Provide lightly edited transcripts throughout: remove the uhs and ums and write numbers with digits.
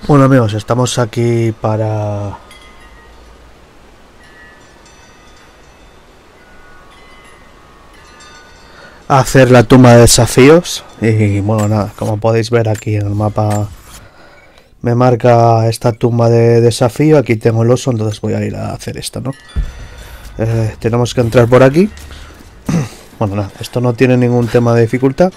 Bueno amigos, estamos aquí para hacer la tumba de desafíos. Y bueno, nada, como podéis ver aquí en el mapa me marca esta tumba de desafío. Aquí tengo el oso, entonces voy a ir a hacer esto, ¿no? Tenemos que entrar por aquí. Bueno, nada, esto no tiene ningún tema de dificultad.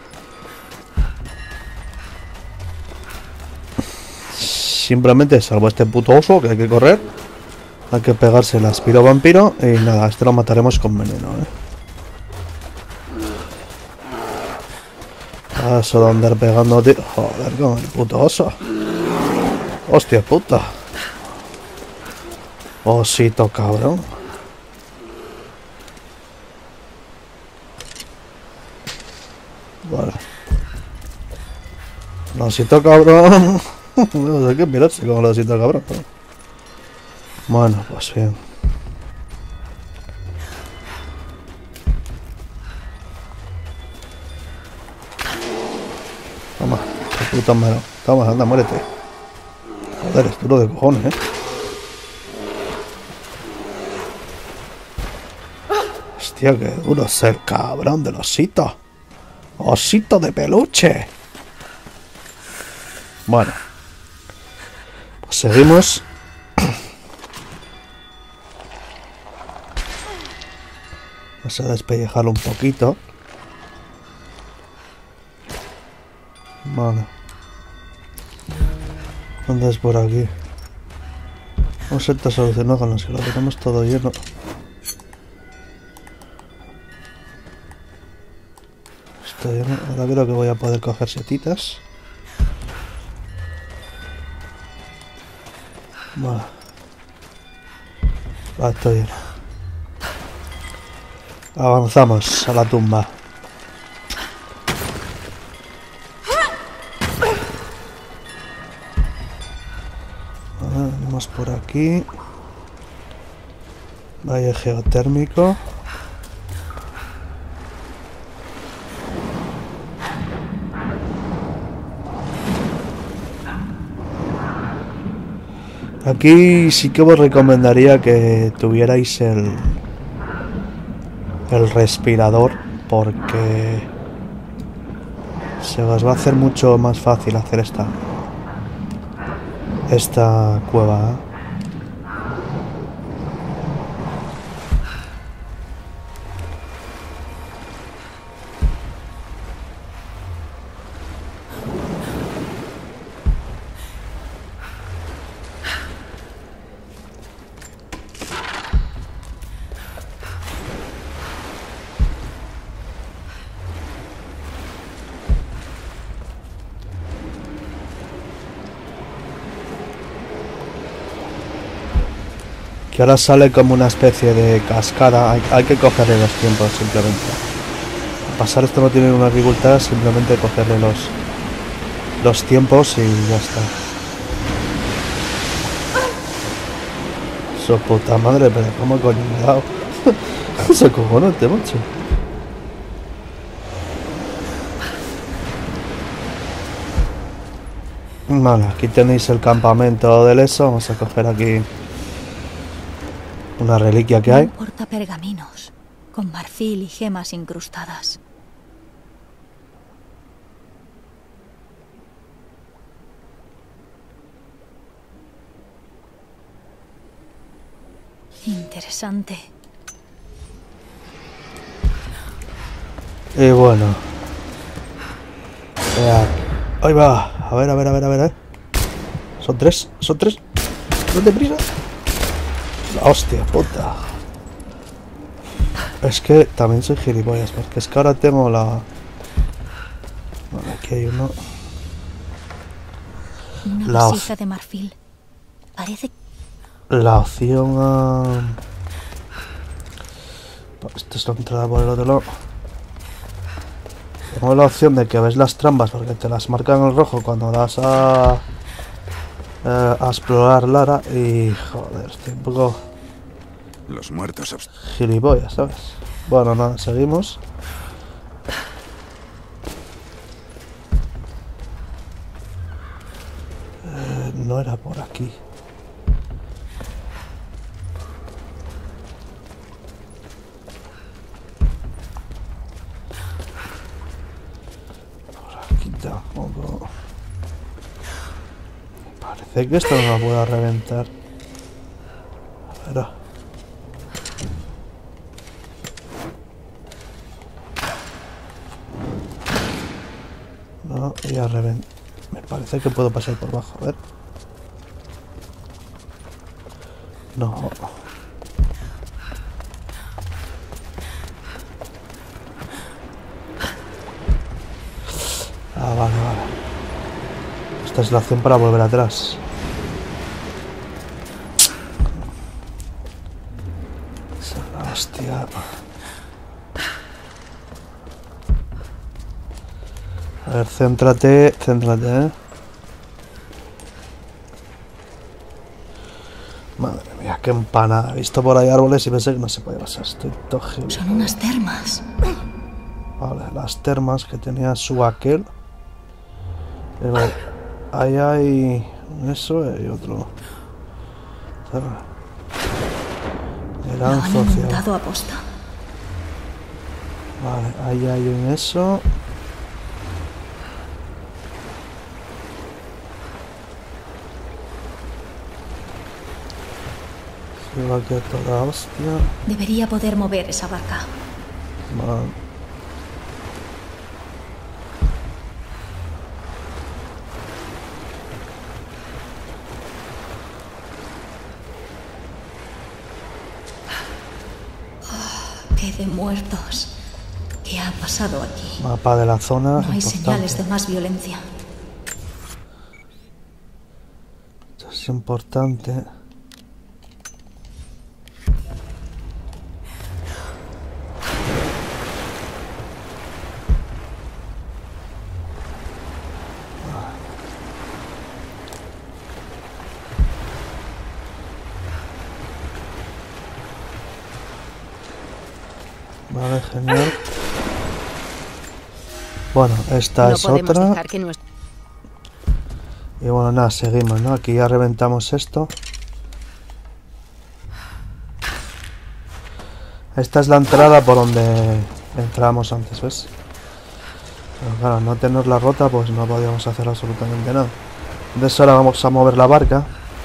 Simplemente salvo este puto oso que hay que correr. Hay que pegarse el aspiro vampiro. Y nada, este lo mataremos con veneno, Eso de andar pegando, tío. Joder, con el puto oso. Hostia puta. Osito cabrón. Vale. Osito cabrón. No sé qué mirarse con el osito cabrón. Bueno, pues bien. Toma, qué puta mano. Toma, anda, muérete. Joder, es duro de cojones, Hostia, qué duro es el cabrón del osito. Osito de peluche. Bueno. Pues seguimos. Vamos a despellejarlo un poquito. Vale. ¿Dónde es por aquí? No se te solucionó con los que lo tenemos todo lleno. Está lleno. Ahora creo que voy a poder coger setitas. Vale. Va, estoy lleno. Avanzamos a la tumba. Venimos por aquí. Valle geotérmico. Aquí sí que os recomendaría que tuvierais el respirador, porque se os va a hacer mucho más fácil hacer esta cueva, que ahora sale como una especie de cascada. Hay que cogerle los tiempos simplemente. Al pasar esto no tiene una dificultad, simplemente cogerle los tiempos y ya está. Su puta madre, pero cómo coño me he dado. Se cojonote, macho. Vale, aquí tenéis el campamento del eso. Vamos a coger aquí una reliquia que hay. Un portapergaminos con marfil y gemas incrustadas. Interesante. Y bueno. Ahí va. A ver. Son tres. No te prisa. Hostia puta. Es que también soy gilipollas, porque es que ahora tengo la... Bueno, aquí hay uno. Una vasija de marfil. Parece... La opción a... Esto es la entrada por el otro lado. Tengo la opción de que ves las trampas, porque te las marcan en rojo cuando das a explorar Lara. Y joder, estoy un poco... Los muertos gilipollas, ¿sabes? Bueno, nada, seguimos. No era por aquí. Por aquí tampoco. Parece que esto no lo puedo reventar. A ver. No, ya reventar. Me parece que puedo pasar por abajo. A ver. No. Ah, vale, vale. Esta es la opción para volver atrás. Hostia. A ver, céntrate, céntrate, Madre mía, qué empanada. He visto por ahí árboles y pensé que no se podía pasar. Estoy toje. Son unas termas. Vale, las termas que tenía su aquel. Pero ahí hay eso y otro. Lo han social. inundado a posta. Vale, ahí hay un eso. Se va aquí a toda hostia. Debería poder mover esa barca. Vale. ¡Qué de muertos! ¿Qué ha pasado aquí? Mapa de la zona. No hay importante. señales de más violencia. Esto es importante. Vale, genial. Bueno, esta es otra. Y bueno, nada, seguimos, ¿no? Aquí ya reventamos esto. Esta es la entrada por donde entramos antes, ¿ves? Pero claro, no tenerla rota, pues no podíamos hacer absolutamente nada. Entonces ahora vamos a mover la barca.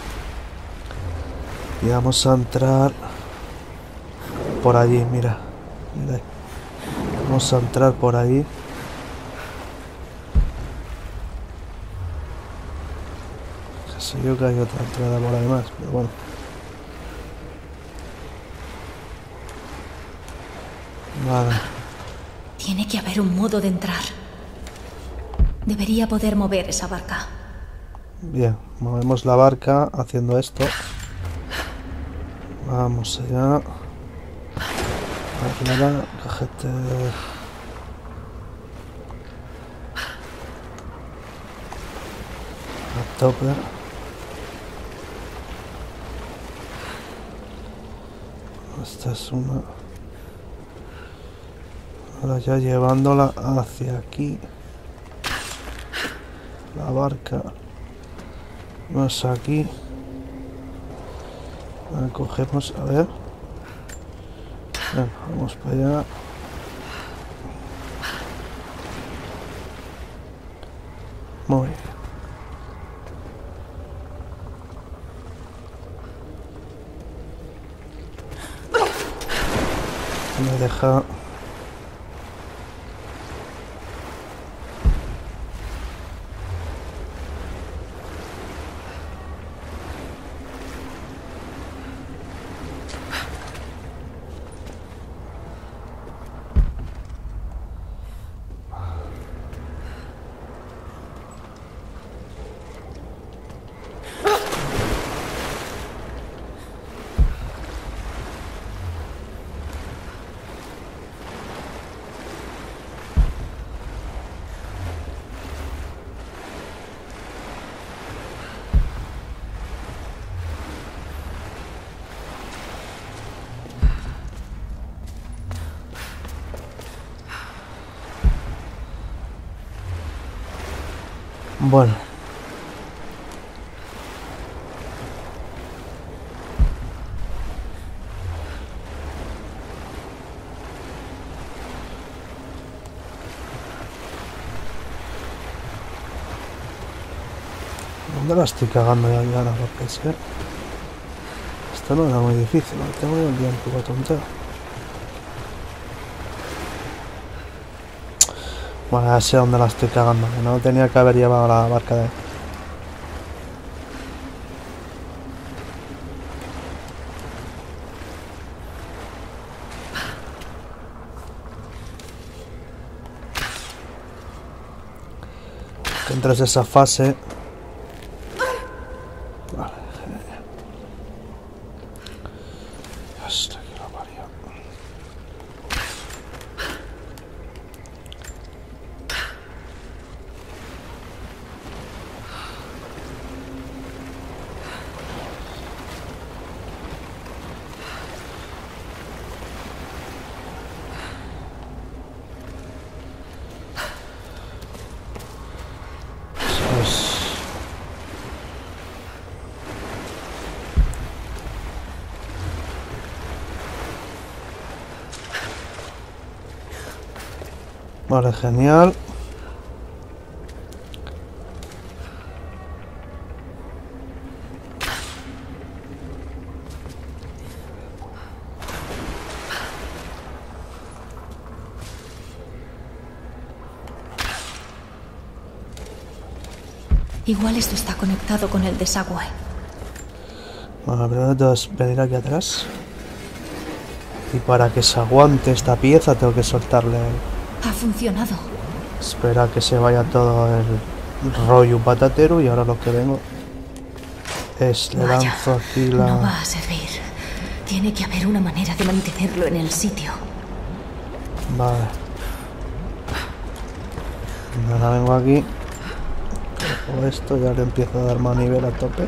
Y vamos a entrar por allí, mira. Mira ahí. Vamos a entrar por ahí. Casi yo que hay otra entrada por ahí más, pero bueno. Vale. Tiene que haber un modo de entrar. Debería poder mover esa barca. Bien, movemos la barca haciendo esto. Vamos allá. Aclara, cajete. A tope. Esta es una. Ahora ya llevándola hacia aquí. La barca. Más aquí. La cogemos, a ver. Venga, vamos para allá. Muy bien. Me deja. Bueno. ¿Dónde la estoy cagando ya, Diana? Porque es que esto no era muy difícil, ¿no? Tengo el día un poco tontero. Bueno, ya sé dónde la estoy cagando, que no tenía que haber llevado la barca de ahí. Que entres esa fase. Vale, genial. Hasta que lo parió. Vale, genial. Igual esto está conectado con el desagüe. Bueno, primero tengo que venir aquí atrás. Y para que se aguante esta pieza tengo que soltarle. Ha funcionado. Espera que se vaya todo el rollo patatero y ahora lo que vengo es le Vaya, lanzo aquí la... no va a servir. Tiene que haber una manera de mantenerlo en el sitio. Vale. Ahora vengo aquí. Cojo esto y ahora empiezo a dar manivela a tope.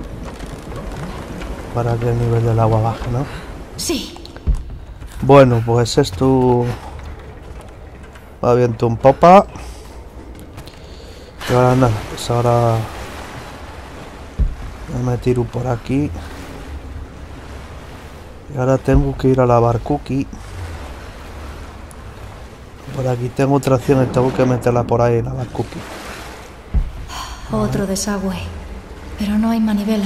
Para que el nivel del agua baje, ¿no? Sí. Bueno, pues esto va viento un popa. Y ahora nada, pues ahora me tiro por aquí. Y ahora tengo que ir a la barcuki. Por aquí tengo otra opción y tengo que meterla por ahí, la barcuki. Otro desagüe. Pero no hay manivela.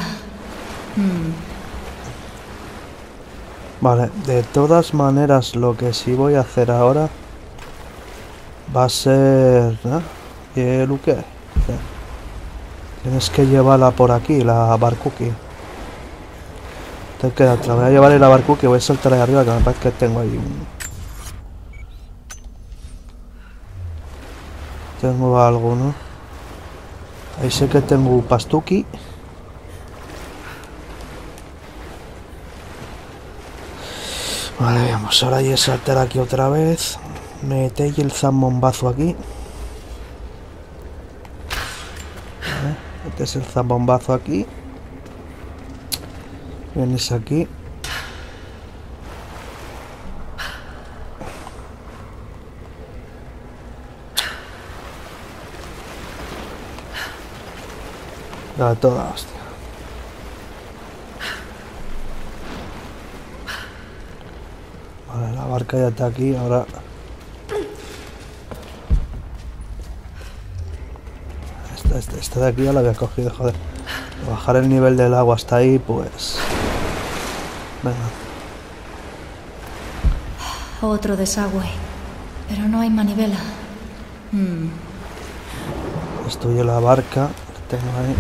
Vale, de todas maneras lo que sí voy a hacer ahora va a ser... ¿Y el qué? Tienes que llevarla por aquí, la barcuki. Te queda otra, voy a llevarle la barcuki y voy a saltar ahí arriba que me parece que tengo ahí un... Tengo algo, ¿no? Ahí sé que tengo un pastuki. Vale, vamos, ahora hay que saltar aquí otra vez. Metéis el zambombazo aquí. Vale, metes el zambombazo aquí. Vienes aquí. Da toda hostia. Vale, la barca ya está aquí, ahora... Esta de aquí ya la había cogido, joder. Bajar el nivel del agua hasta ahí, pues... Venga. Otro desagüe. Pero no hay manivela. Destruye la barca que tengo ahí.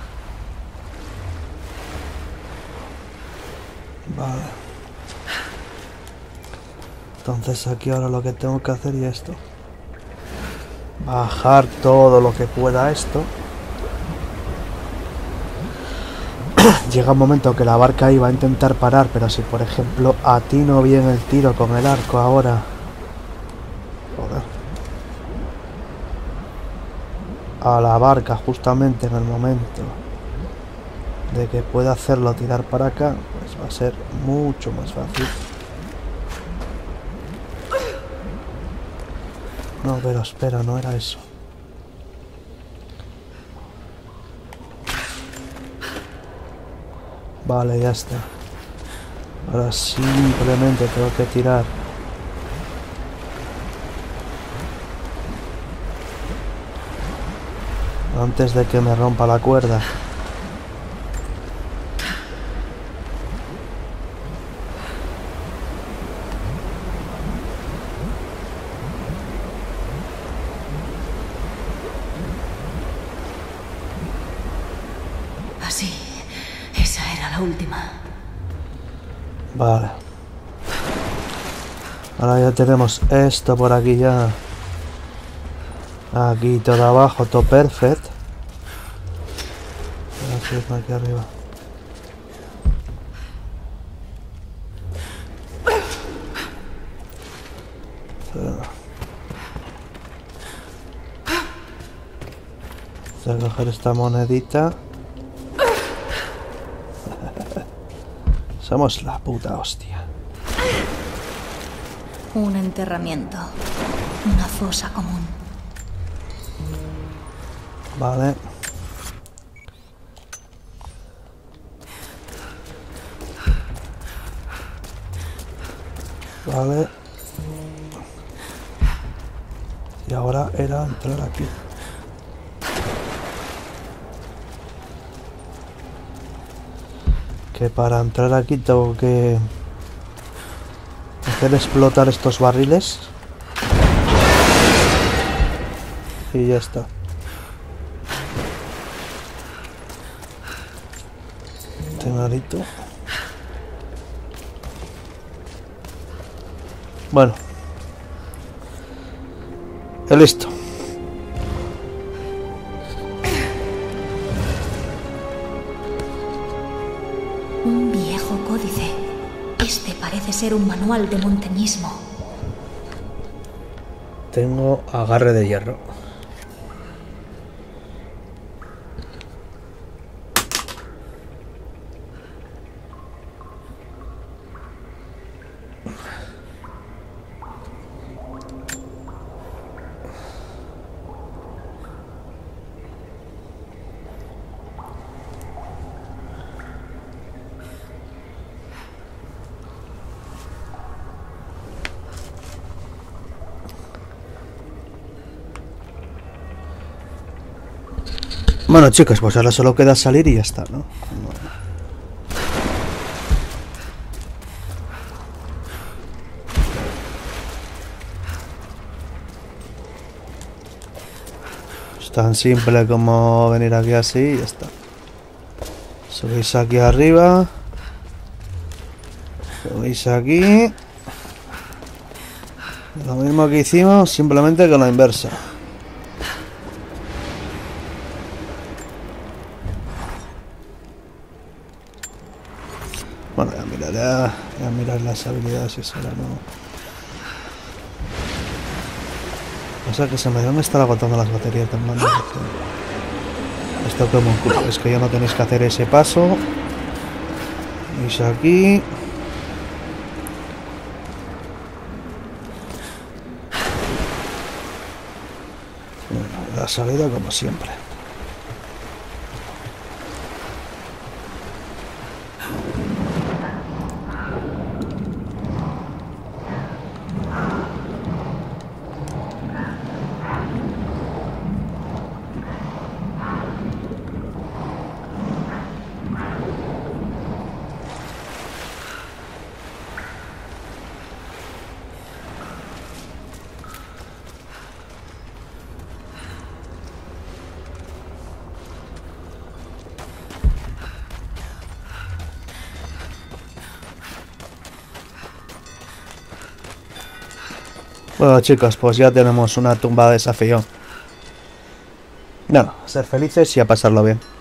Vale. Entonces aquí ahora lo que tengo que hacer es esto. Bajar todo lo que pueda esto. Llega un momento que la barca ahí va a intentar parar, pero si por ejemplo atino bien el tiro con el arco ahora... Joder. A la barca justamente en el momento de que pueda hacerlo tirar para acá, pues va a ser mucho más fácil. No, pero espera, no era eso. Vale, ya está. Ahora simplemente tengo que tirar. Antes de que me rompa la cuerda. Así, esa era la última. Vale. Ahora ya tenemos esto por aquí ya. Aquí todo abajo, todo perfecto. Así es aquí arriba. Voy a coger esta monedita. Somos la puta hostia. Un enterramiento. Una fosa común. Vale. Vale. Y ahora era entrar aquí. Que para entrar aquí tengo que hacer explotar estos barriles. Y ya está. Tenarito. Bueno. Listo. Un viejo códice. Este parece ser un manual de montañismo. Tengo agarre de hierro. Bueno, chicos, pues ahora solo queda salir y ya está, ¿no? Es tan simple como venir aquí así y ya está. Subís aquí arriba. Subís aquí. Lo mismo que hicimos, simplemente con la inversa. Bueno, ya mirar las habilidades y eso ahora no. O sea que se me deben estar agotando las baterías del mando. Esto como un culo. Es que ya no tenéis que hacer ese paso. Y aquí. Bueno, la salida como siempre. Bueno, chicos, pues ya tenemos una tumba de desafío. Bueno, ser felices y a pasarlo bien.